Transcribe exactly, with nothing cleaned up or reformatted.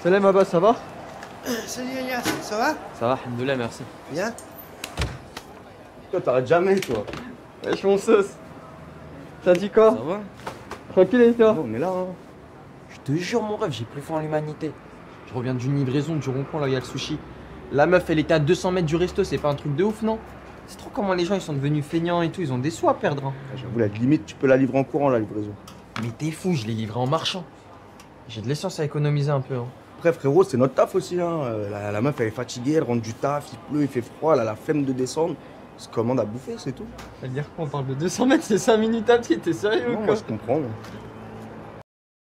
Salam Abbas, ça va? Salut Elias, ça va? Ça va, alhamdoulilah, merci. Bien? Toi, t'arrêtes jamais, toi. Wesh mon sauce. T'as dit quoi? Ça va? Tranquille et toi? On est là, hein. Je te jure mon rêve, j'ai plus foi en l'humanité. Je reviens d'une livraison du rond-point, là, il y a le sushi. La meuf, elle était à deux cents mètres du resto, c'est pas un truc de ouf, non? C'est trop comment les gens, ils sont devenus feignants et tout, ils ont des sous à perdre. Hein. J'avoue, la limite, tu peux la livrer en courant, la livraison. Mais t'es fou, je l'ai livré en marchant. J'ai de l'essence à économiser un peu. Hein. Après, frérot, c'est notre taf aussi, hein. Euh, La, la meuf, elle est fatiguée, elle rentre du taf, il pleut, il fait froid, elle a la flemme de descendre. Elle se commande à bouffer, c'est tout. Ça veut dire quoi? On parle de deux cents mètres, c'est cinq minutes à pied, t'es sérieux Non, ou quoi? moi, je comprends. Moi.